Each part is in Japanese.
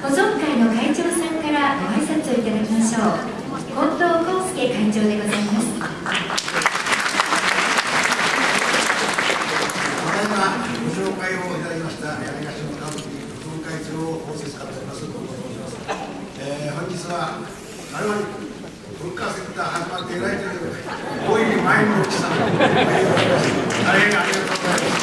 保存会の会長さんからご挨拶をいただきましょう。近藤康介会長でございます。 ただいまご紹介をいただきました柳橋歌舞伎保存会長を仰せつかっております近藤と申します。本日は我々文化セクター始まっていないということで大いに前の大きさ大変ありがとうございます。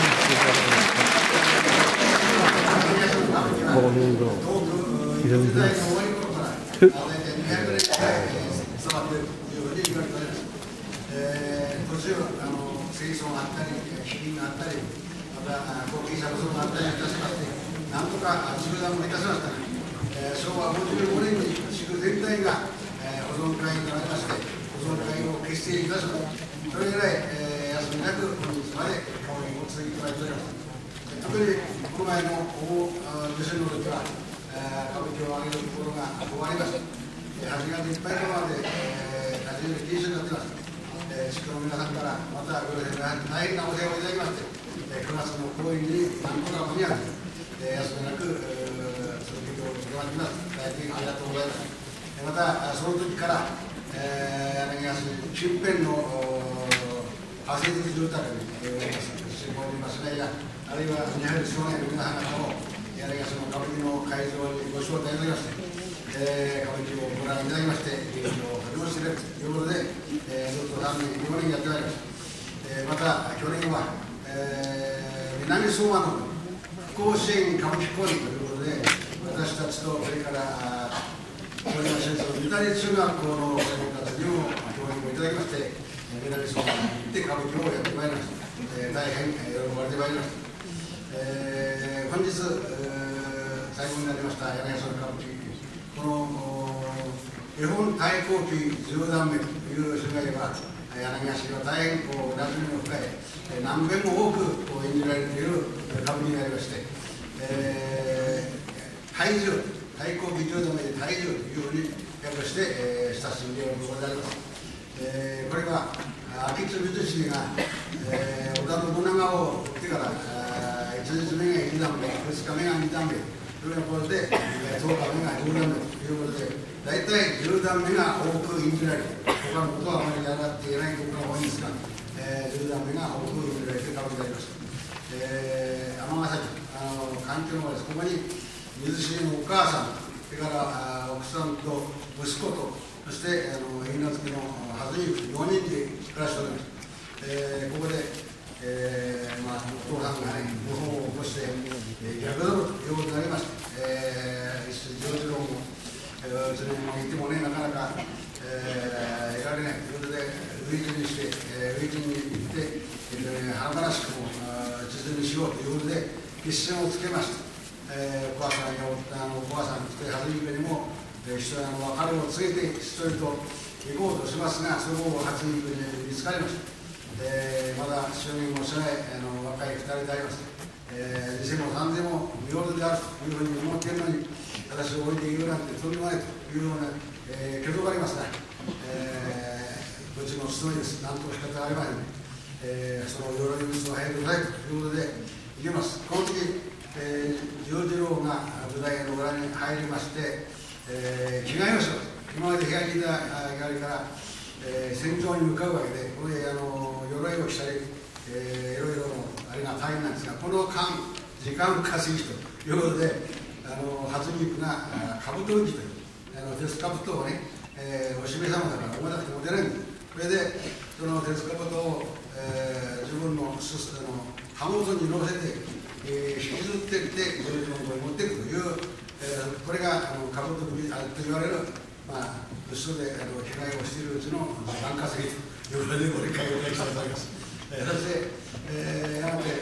東部江戸時代の終わり頃から大体200年くらい伝わっているというふうに言われております。途中戦争があったり飢饉があったりまた後継者不足があったりいたしましてなんとか中断もいたしましたが、昭和55年に地区全体が保存会になりまして保存会を結成いたしました。それ以来、休みなく本日まで講演を続けていただいております。特にこの前の地震の時は歌舞伎を上げるところが終わりました。8月いっぱいのまで始める禁止になっています。地区の皆さんからまたご大変なお世話をいただきまして9月の講演に何とか間に合って休みなく続けていただきます。大変ありがとうございます。またその時から柳橋近辺の仮設住宅に進行にいますがあるいは日本少年の皆さん方を柳橋の歌舞伎の会場にご招待いただきまして歌舞伎をご覧いただきまして劇場を始めしているということでずっと3年4年やってまいりました。また去年は南相馬の復興支援歌舞伎公演ということで私たちとそれから郡山市立三谷中学校の子どもたちにも協力をいただきまして南相馬に行って歌舞伎をやってまいりました。大変喜ばれてまいりました。本日最後になりました柳橋の歌舞伎この絵本太閤記十段目という主題は柳橋が大変馴染みの深い何遍も多く演じられている歌舞伎になりまして太重太閤記十段目で太重というふうに訳して親しんでおるところであります。これは明智光秀が織田信長を撃ってから1日目が1段目2日目が2段目というところで10日目が10段目ということで大体10段目が多く演じられ他のことはあまりやらっていないところが多いんですが10段目が多く演じられて歌舞伎でありました。尼崎環境の場です。ここに水重のお母さんそれから奥さんと息子とそして稲月のはずに4人で暮らしております。ここで、お父さんがね謀反を起こして逆ドルということになりまして一筋丈次郎もうちにいてもねなかなか、得られないということで類人にして類人に行って華々しくも実にしようということで一線をつけました。お母さんやお母さんそしてはずににも一緒に別れを告げて一緒にと行こうとしますがその後はずにに見つかりました。まだ就任もしない若い2人であります。2世も3世も見事であるというふうに思っているのに私を置いているなんてとんでもないというような挙動がありますが、うちの務めです。なんと仕方がありません。その鎧水を入るくださいということでいきます。この時丈次郎が舞台の裏に入りまして、着替えをします。今まで部屋にいた日から戦場に向かうわけでこれ鎧を着たり、いろいろあれが大変なんですがこの間時間稼ぎということで初肉が兜打ちという鉄兜をね、おしめ様だから思わなくても出ないんです。それでその鉄兜を、自分の貨物に乗せて、引きずっていって丈次郎のところに持っていくという、これが兜打ちと言われる後ろで着替えをしているうちの時間稼ぎということでご理解をいただきたいと思います。そしてやがて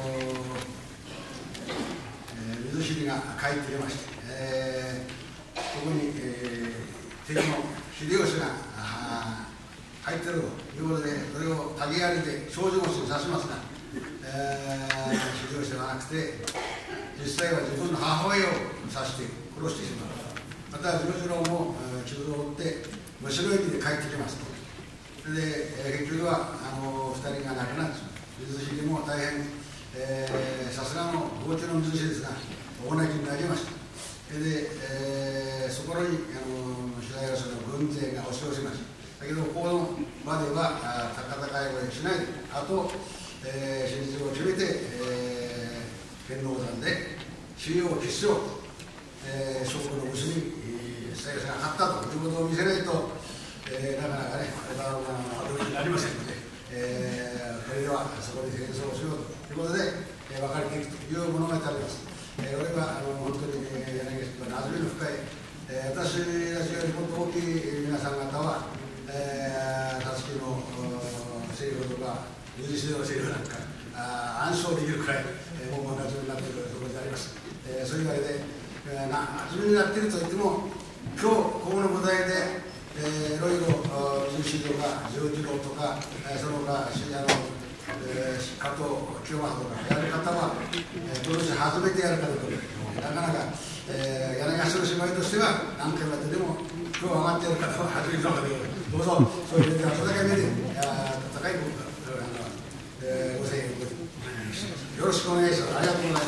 水重が帰ってきまして、ここに、敵の秀吉が入っているということでそれを竹槍で障子越しに刺しますが、秀吉ではなくて実際は自分の母親を刺して殺してしまう。また丈次郎も傷を負って虫の駅で帰ってきますと。それで結局は2人が亡くなってしまう。水重も大変さすがの豪邸の水重ですが大泣きになりました。 で、そこに次第はその軍勢が押し寄せました。だけどこの場では高々声しないで、あと、真実を決めて、天王山で主要決勝、証拠の結び、久吉が勝ったということを見せないと、なかなかね、驚きになりませんので、それではそこで戦争をしようということで、分かれていくという物語です。これは本当に柳橋と馴染みの深い、私たちよりもっと大きい皆さん方は、たつきのセリフとか、有事のセリフなんか、暗唱できるくらい、もう馴染みになっているところであります。そういうわけで、馴染みになっているといっても、今日、ここの舞台で、いろいろ水石とか十字路とか、その他加藤清正とかやる方は、今年初めてやる方となかなか、柳橋の芝居としては何回もやってでも今日上がってやる方は初めての方でどうぞそういう温かい目で高いご声援をよろしくお願いします。ありがとうございます。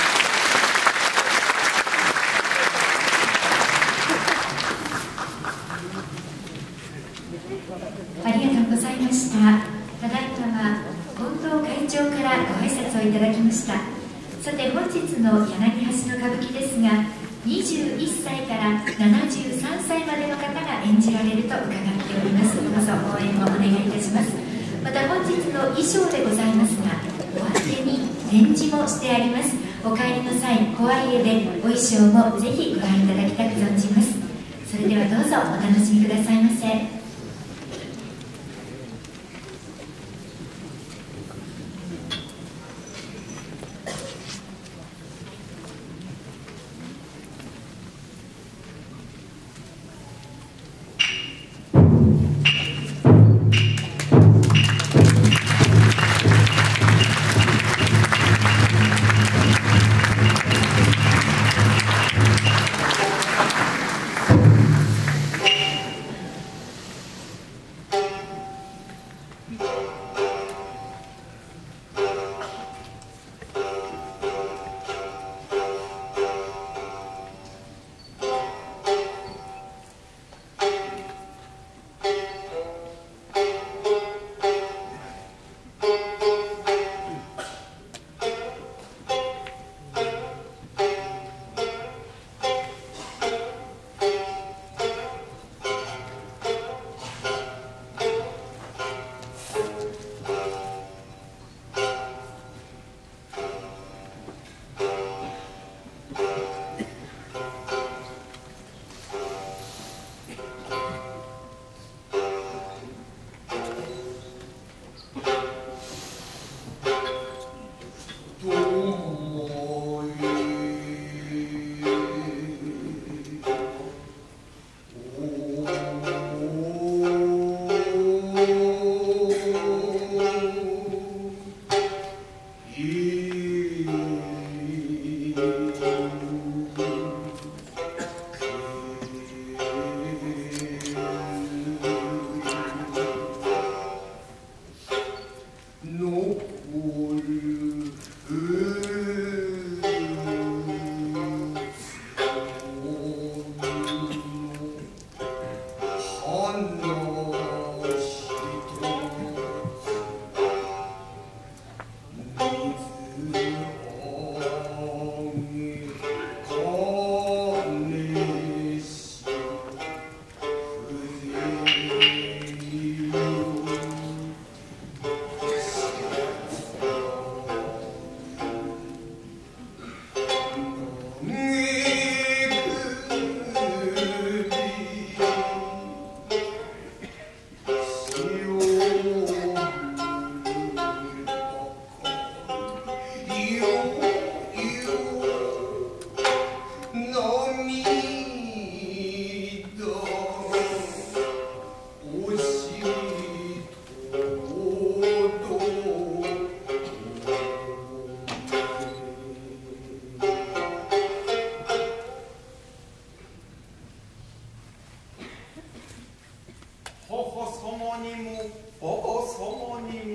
ありがとうございました。ただいまは近藤会長からご挨拶をいただきました。さて本日の柳橋の歌舞伎ですが、21歳から73歳までの方が演じられると伺っております。どうぞ応援をお願いいたします。また本日の衣装でございますが、お当てに展示もしてあります。お帰りの際、小愛でお衣装もぜひご覧いただきたく存じます。それではどうぞお楽しみくださいませ。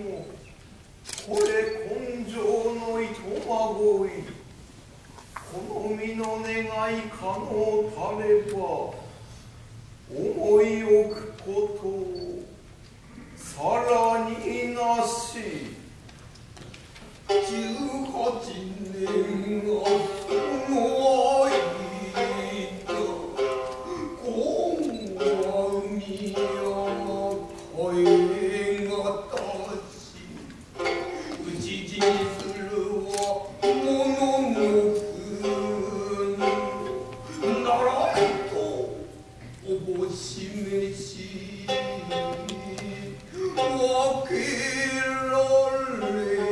これ根性のいとまごいこのみの願い可能たれば思い置くことさらになし。 18年がすごいと今は海や声がたし討ち死にするはもののくならんとおぼしめし分けられ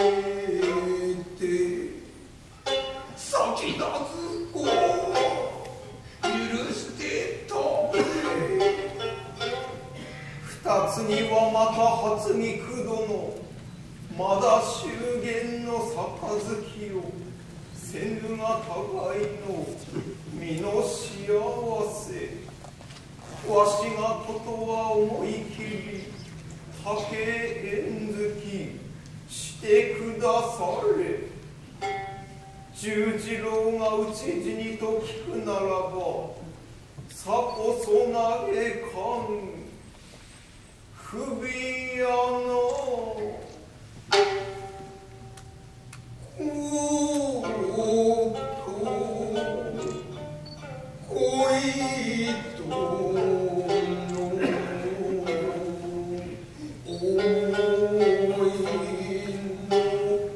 先立つ子を許してとれ。 二つにはまた初に九殿まだ祝言の杯をせぬが互いの身の幸せ。わしがことは思い切り竹縁月してくだされ。十次郎が討ち死にと聞くならばさこそ投げかん首やの。 恋との思いの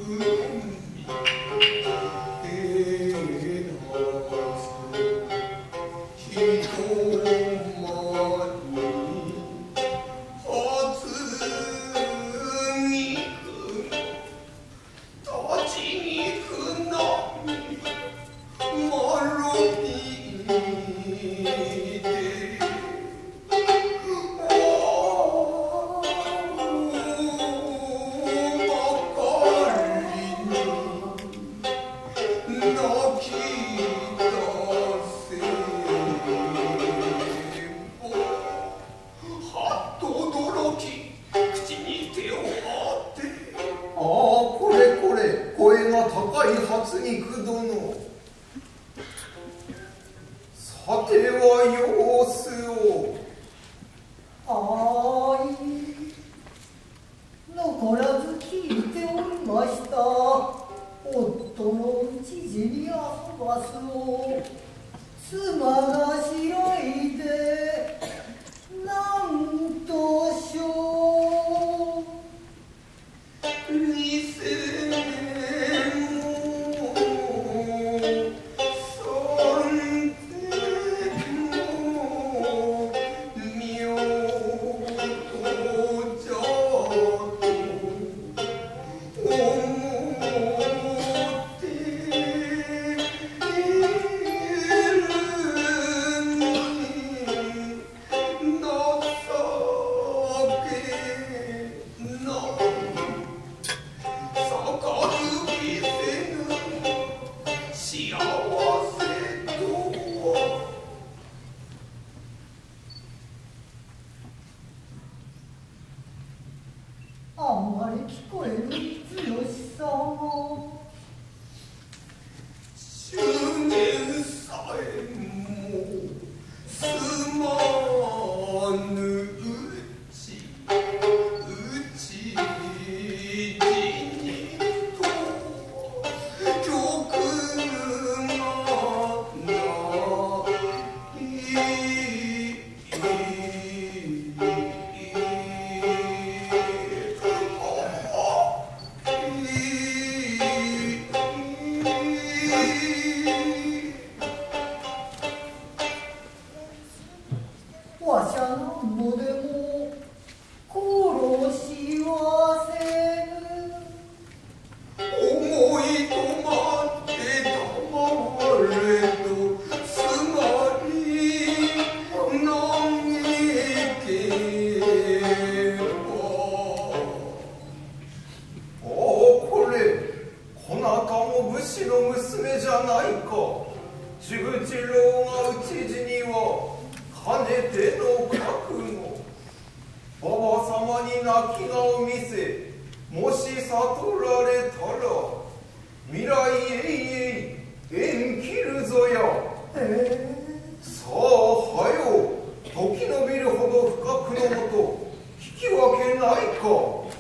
もし悟られたら未来永縁切るぞよ。さあはよ時のびるほど深くのもと聞き分けないか。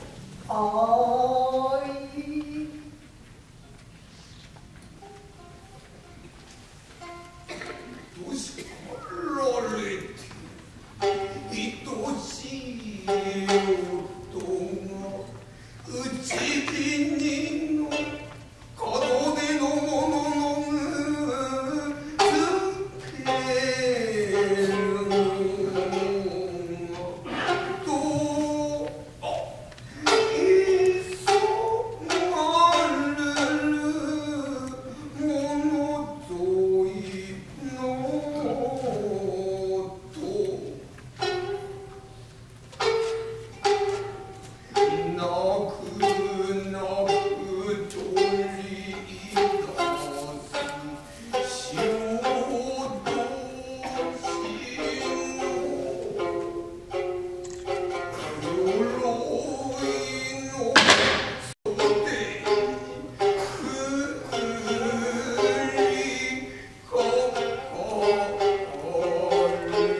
あい。どしかられて愛しい夫がうちびにの門出のもののつけるといそがれるものといのと泣く泣く取り出す潮どし黒いの袖くりかかる。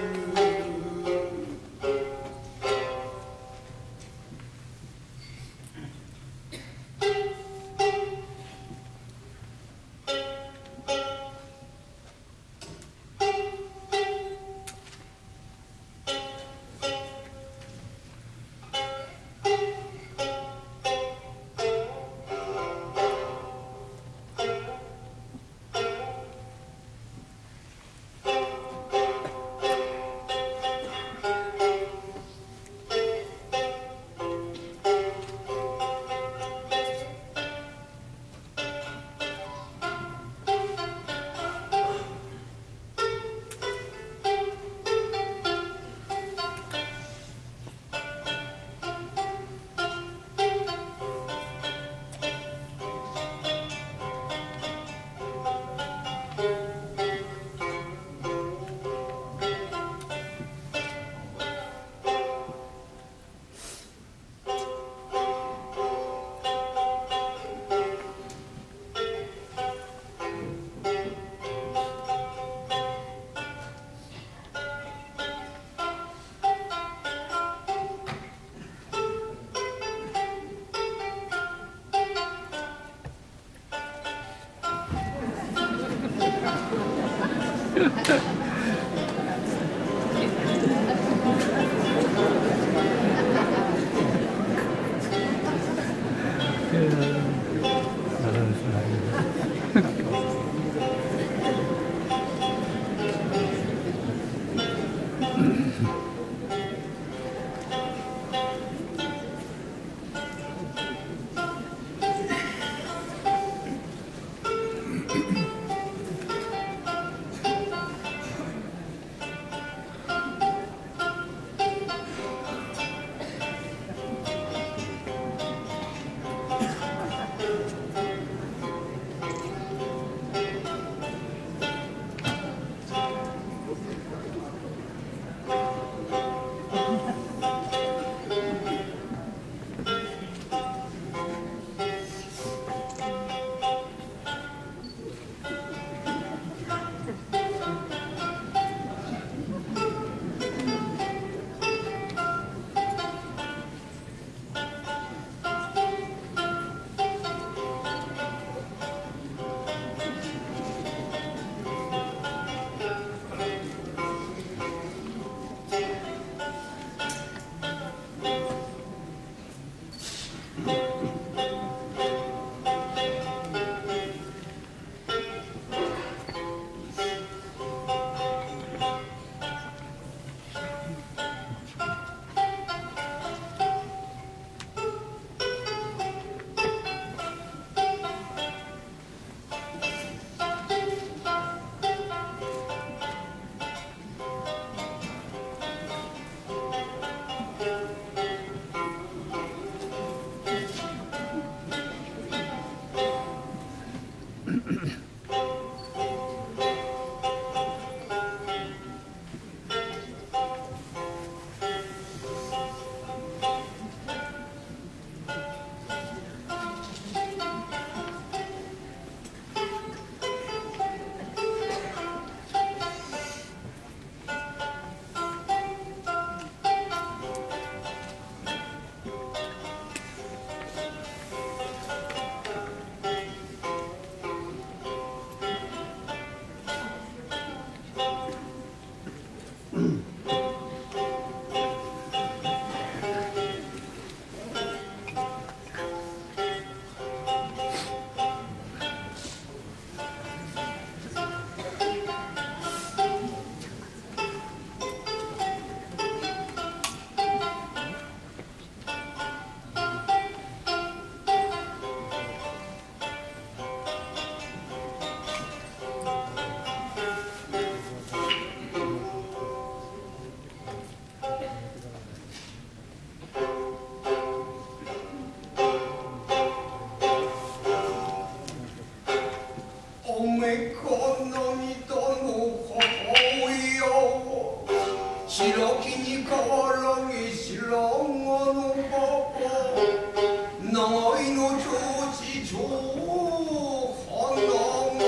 涙の母親は白木にからげ白髪のパパ長いの長子長花が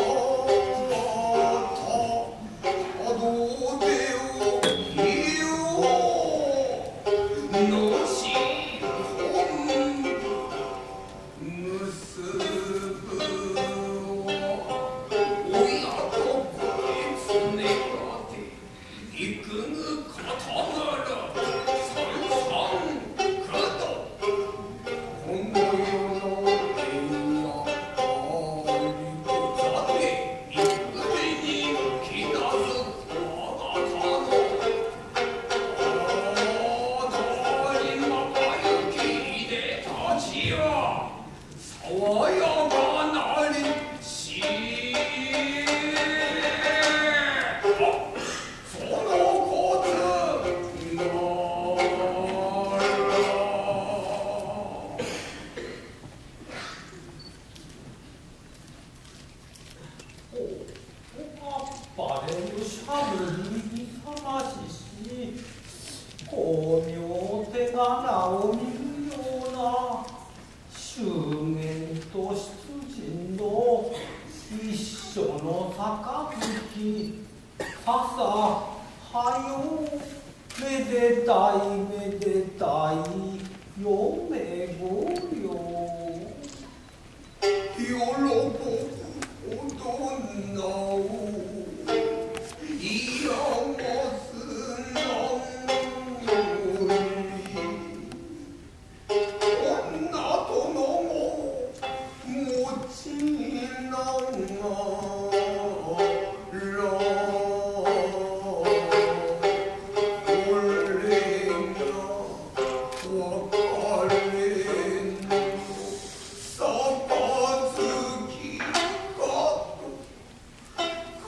たどでを言うのし本結ぶは親と子へつねがて幾ぬ方なら三三九度この世の縁やありとさて幾重にきなすあなたのあだりまばゆきいでたちは爽やかなりしそのコツならバレルシャブに勇ましし巧妙手柄を見るような祝言と出陣の一緒の杯朝はよめでたいめでたい嫁ごよ喜ぶほどなおいやますなんより女とのも持ちながら「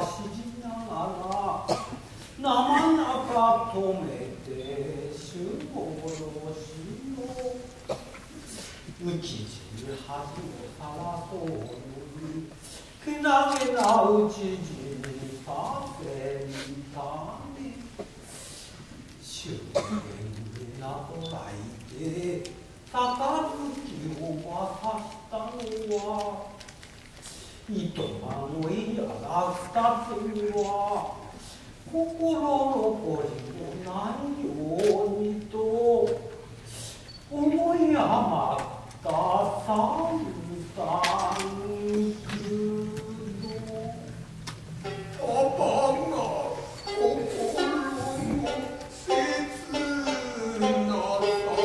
しながら生中止めて守護のしようちじ恥をさらそうにけなげなうちじにさせみたね終焉などらいで杯を渡したのは糸間のいやら二つは心残りもないようにと思い余った三三九度パパが心の切なさ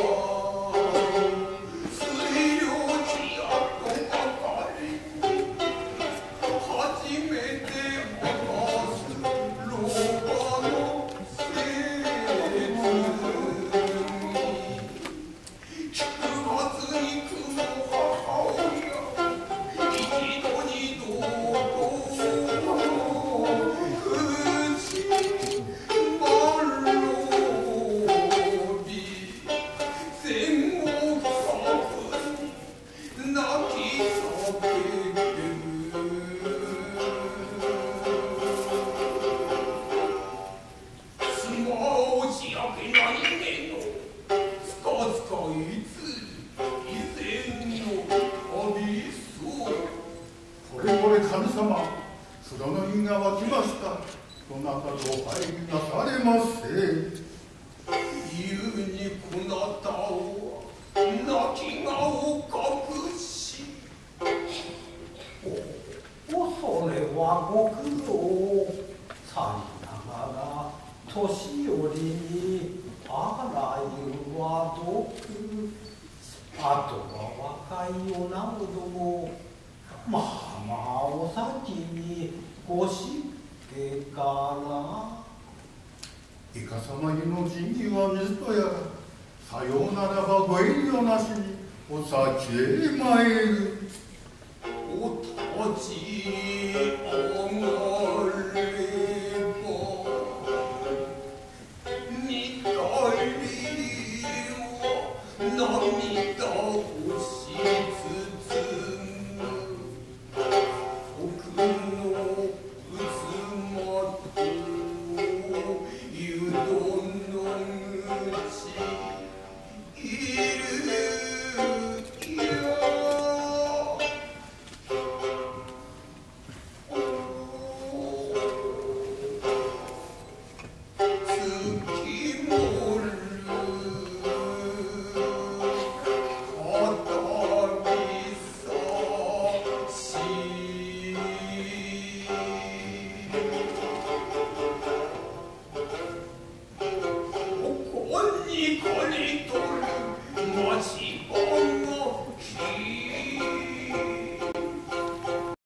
水量地やとばかりに初めて明かす老婆の切に9月に9の母親一度二度と口まろび戦後百に泣き叫ぶスマホ仕上げな人間のつかつかいつ以前の旅そうこれこれ神様、風呂の湯が沸きました。どなたぞお入りなされませ。 言うにこなたは泣き顔隠しおそれはご苦労さりながら年寄りにあらゆるは毒あとは若い女子どもまあまあお先にごしけからいかさまにの仁義は水とやら、さようならばご遠慮なしにお先へ参る。 お立ち上がれば見返りは涙をし包む奥の妻と湯丼の口いるよ月もる語りさしおこに借りとる町